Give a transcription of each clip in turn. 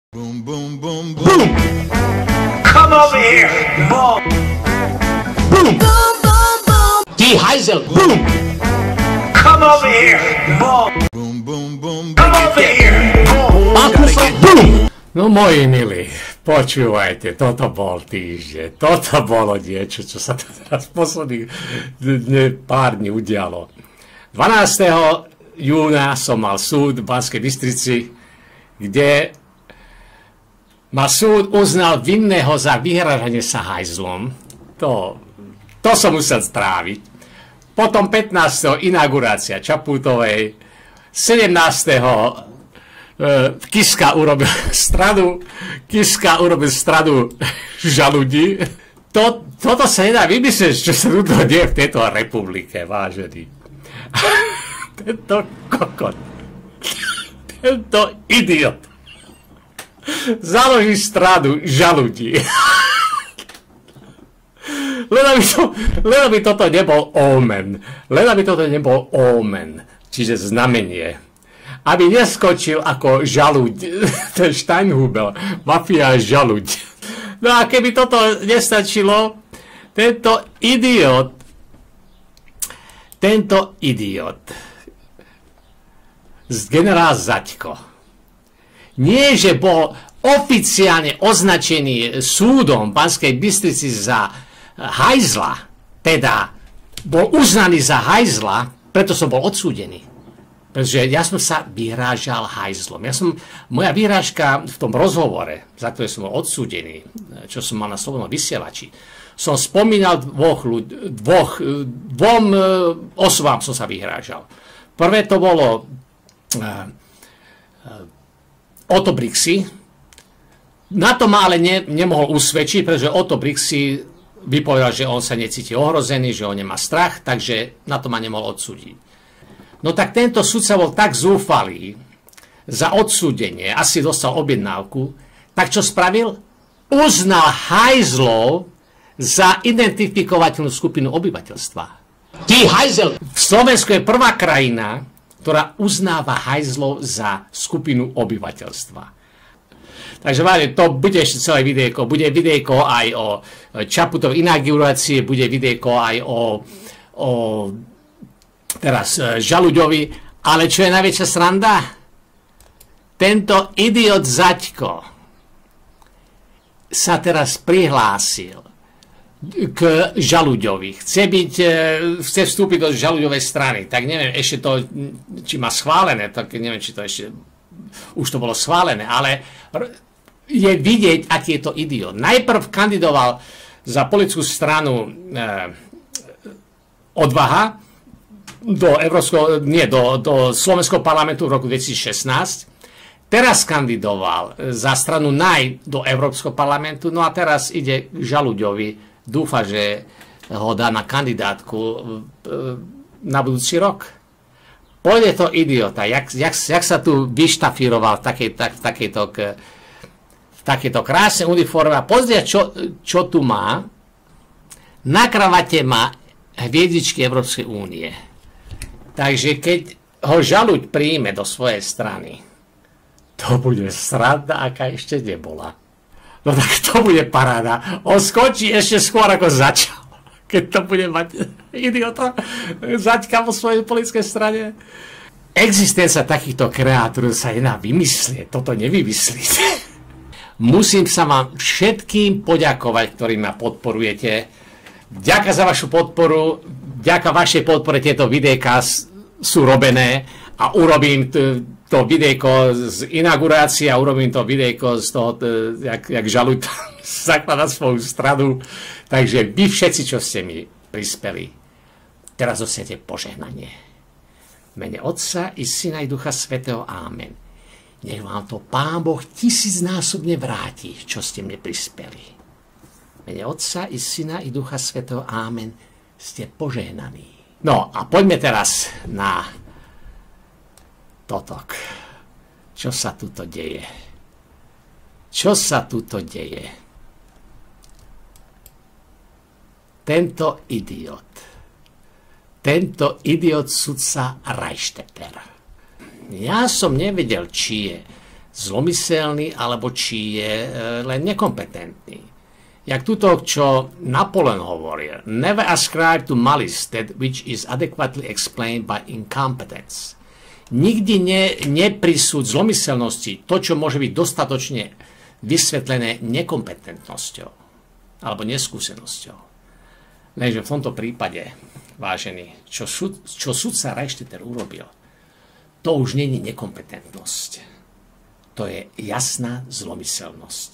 Boom, boom, boom, boom. Come over here. Boom. Boom. Boom, boom, boom. Die Heisel. Boom. Come over here. Boom. Boom, boom, boom, Come over here. Boom. Boom. No moji milí, počúvajte, toto bol týždeň, toto bolo niečo, čo sa teraz posledných pár dní udialo. 12. júna som mal súd v Banskej Bystrici, kde ma súd uznal vinného za vyhrážanie sa hajzlom. To som musel stráviť. Potom 15. inaugurácia Čaputovej, 17. Kiska urobil stranu žaludí. Toto sa nedá vymyslieť, čo sa tu deje v tejto republike, vážený. Tento kokot, tento idiot založí stranu žaludí. Len aby toto nebol omen, čiže znamenie. Aby neskočil ako žaluď, ten Steinhubel, mafia žaluď. No a keby toto nestačilo, tento idiot, generál Zaďko, nie že bol oficiálne označený súdom v Banskej Bystrici za hajzla, teda bol uznaný za hajzla, preto som bol odsúdený. Pretože ja som sa vyhrážal hajzlom. Moja vyhrážka v tom rozhovore, za ktoré som bol odsúdený, čo som mal na slobodnom vysielači, som spomínal dvom osobám som sa vyhrážal. Prvé to bolo Otto Brixy. Na to ma ale nemohol usvedčiť, pretože Otto Brixy vypovedal, že on sa necíti ohrozený, že on nemá strach, takže na to ma nemohol odsúdiť. No tak tento sudca bol tak zúfalý za odsúdenie, asi dostal objednávku, tak čo spravil? Uznal hajzlov za identifikovateľnú skupinu obyvateľstva. Die Heisel. Slovensko je prvá krajina, ktorá uznáva hajzlov za skupinu obyvateľstva. Takže vážne, to bude ešte celé videjko. Bude videjko aj o Čaputovej inaugurácii, bude videjko aj o teraz žaluďovi, ale čo je najväčšia sranda? Tento idiot Zaďko sa teraz prihlásil k žaluďovi. Chce vstúpiť do žaluďovej strany. Tak neviem, ešte to, či má schválené, tak neviem, či to ešte už to bolo schválené, ale je vidieť, aký je to idiot. Najprv kandidoval za politickú stranu Odvaha, do Slovenského parlamentu v roku 2016. Teraz kandidoval za stranu NAJ do Európskeho parlamentu, no a teraz ide k žaluďovi. Dúfa, že ho dá na kandidátku na budúci rok. Pôjde to idiota, jak sa tu vyštafíroval v takejto krásnej uniforme. A pozrieť, čo tu má. Na kravate má hviezdičky Európskej únie. Takže keď ho žaluď príjme do svojej strany, to bude sranda, aká ešte nebola. No tak to bude paráda. On skončí ešte skôr, ako začal. Keď to bude mať idiota Zaďka vo svojej politickej strane. Existencia takýchto kreatúr sa nedá vymyslieť. Toto nevymyslíte. Musím sa vám všetkým poďakovať, ktorí ma podporujete. Ďakujem za vašu podporu. Vďaka vašej podpore tieto videjka sú robené a urobím to videjko z inaugurácie a urobím to videjko z toho, jak žaluď zakladá svoju stranu. Takže vy všetci, čo ste mi prispeli, teraz dostanete požehnanie. V mene Otca i Syna i Ducha Svätého. Amen. Nech vám to Pán Boh 1000-násobne vráti, čo ste mne prispeli. V mene Otca i Syna i Ducha Svätého. Amen. Ste požehnaní. No a poďme teraz na totok. Čo sa tuto deje? Čo sa tuto deje? Tento idiot sudca Reichstetter. Ja som nevedel, či je zlomyselný, alebo či je len nekompetentný. Jak tuto, čo Napoleon hovoril, never ascribe to malice that which is adequately explained by incompetence. Nikdy neprisúď zlomyselnosti to, čo môže byť dostatočne vysvetlené nekompetentnosťou alebo neskúsenosťou. Lenže v tomto prípade, vážený, čo sudca Reichstetter urobil, to už nie je nekompetentnosť. To je jasná zlomyselnosť.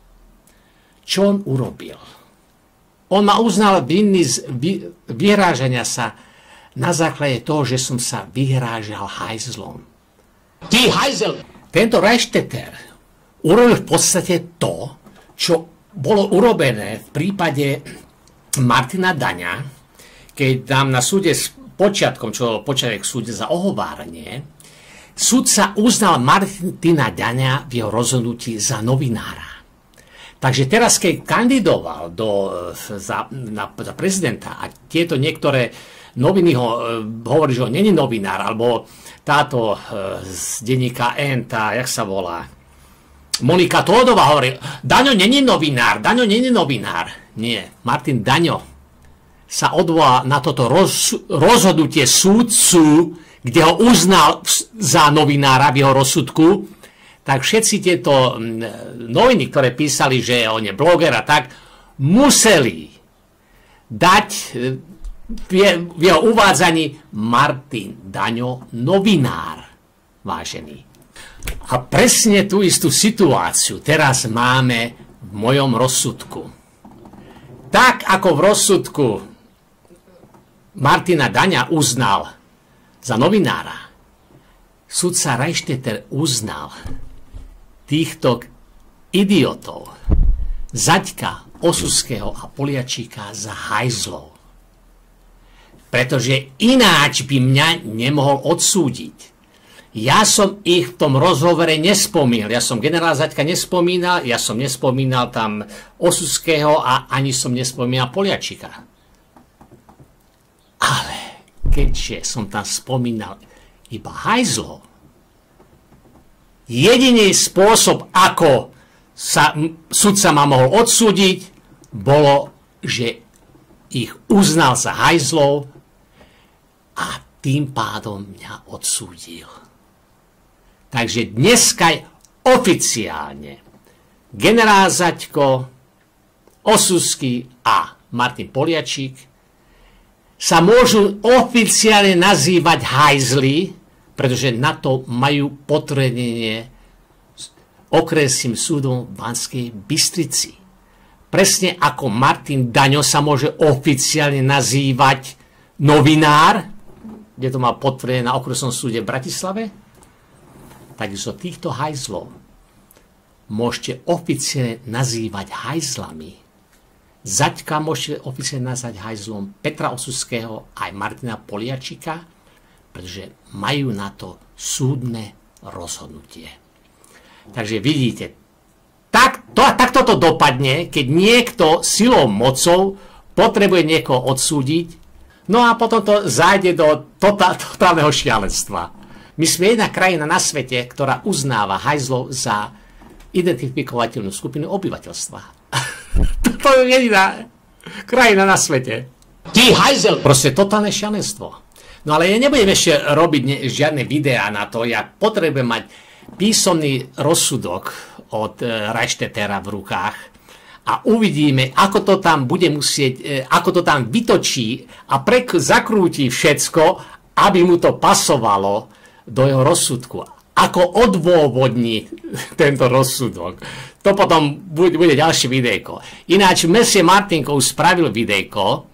Čo on urobil? On ma uznal vinný z vyhrážania sa na základe toho, že som sa vyhrážal hajzlom. Ty hajzel! Tento Reichstetter urobil v podstate to, čo bolo urobené v prípade Martina Daňa, keď tam na súde s počiatkom, čo bol počiatek súde za ohováranie, sudca uznal Martina Daňa v jeho rozhodnutí za novinára. Takže teraz, keď kandidoval za prezidenta a tieto niektoré noviny hovorí, že on není novinár, alebo táto z denníka N, tá, jak sa volá, Monika Tódová hovorí, Daňo není novinár, Daňo není novinár. Nie, Martin Daňo sa odvolal na toto rozhodnutie súdcu, kde ho uznal za novinára v jeho rozsudku, tak všetci tieto noviny, ktoré písali, že on je bloger a tak, museli dať v jeho uvádzaní Martin Daňo novinár, vážený. A presne tú istú situáciu teraz máme v mojom rozsudku. Tak ako v rozsudku Martina Daňa uznal za novinára, sudca Reichstetter uznal týchto idiotov, Zaďka, Osuského a Poliačíka za hajzlov. Pretože ináč by mňa nemohol odsúdiť. Ja som ich v tom rozhovore nespomínal. Ja som generála Zaďka nespomínal, ja som nespomínal tam Osuského a ani som nespomínal Poliačika. Ale keďže som tam spomínal iba hajzlov, jediný spôsob, ako sa sudca ma mohol odsúdiť, bolo, že ich uznal za hajzlov a tým pádom mňa odsúdil. Takže dneska oficiálne generál Zaďko, Osusky a Martin Poliačík sa môžu oficiálne nazývať hajzli, pretože na to majú potvrdenie okresným súdom v Banskej Bystrici. Presne ako Martin Daňo sa môže oficiálne nazývať novinár, kde to má potvrdené na okresnom súde v Bratislave, takisto týchto hajzlov môžete oficiálne nazývať hajzlami. Zaďka môžete oficiálne nazvať hajzlom, Petra Osuského aj Martina Poliačika, pretože majú na to súdne rozhodnutie. Takže vidíte, takto to dopadne, keď niekto silou mocou potrebuje niekoho odsúdiť, no a potom to zájde do totálneho šialenstva. My sme jedna krajina na svete, ktorá uznáva hajzlov za identifikovateľnú skupinu obyvateľstva. To je jediná krajina na svete. Ty hajzel! Proste totálne šialenstvo. No ale ja nebudem ešte robiť žiadne videá na to, ja potrebujem mať písomný rozsudok od Reichstettera v rukách a uvidíme, ako to tam bude musieť, ako to tam vytočí a zakrúti všetko, aby mu to pasovalo do jeho rozsudku. Ako odôvodní tento rozsudok. To potom bude ďalšie videjko. Ináč Messie Martinko už spravil videjko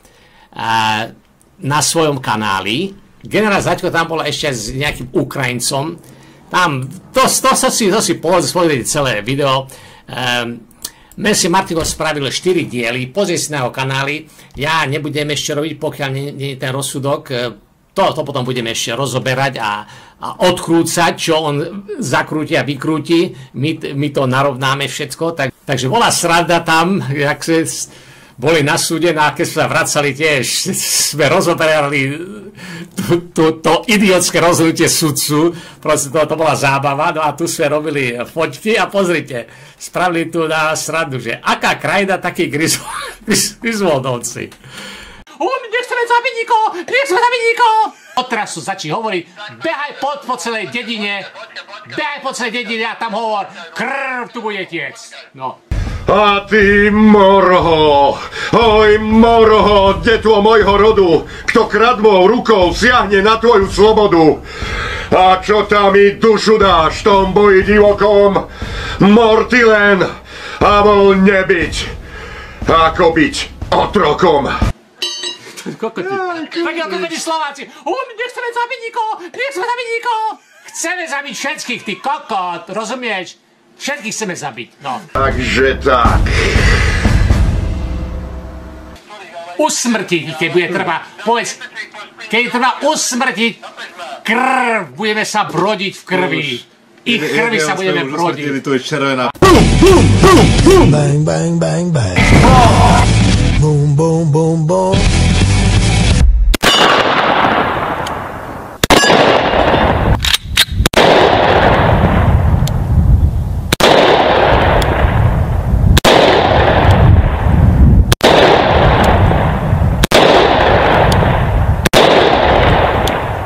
na svojom kanáli. Generál Zaďko tam bol ešte s nejakým Ukrajincom. Tam, to si pozrieť celé video. Messie Martinko spravil 4 diely. Pozrieť si na jeho kanály. Ja nebudem ešte robiť, pokiaľ nie je ten rozsudok. To potom budeme ešte rozoberať a odkrúcať, čo on zakrúti a vykrúti. My to narovnáme všetko. Takže bola sranda tam, jak boli na súde, no a keď sme sa vracali tiež, sme rozoberali to idiotské rozhodnutie sudcu, proste to bola zábava, no a tu sme robili foťky a pozrite, spravili tu na srandu, že aká krajina, takí Griswoldovci. Nechceme zabiť nikoho, nechceme zabiť nikoho! Odrazu začí hovoriť, behaj po celej dedine a tam hovor, krv tu bude tiec. No. A ty morho, oj morho, detvo mojho rodu, kto kradmou rukou siahne na tvoju slobodu. A čo tam mi dušu dáš v tom boji divokom, morty len a voľne byť, ako byť otrokom. Tak ako byli Slováci, nechceme zabiť nikoho, chceme zabiť všetkých, ty kokot, rozumieš? Všetkých chceme zabiť, no. Takže tak. Usmrtiť, keď bude treba, povedz, keď treba usmrtiť krv, budeme sa brodiť v krvi. Ich krvi sa budeme brodiť. To je červená. Bang, bang, bang, bang. Boom, boom, boom, boom.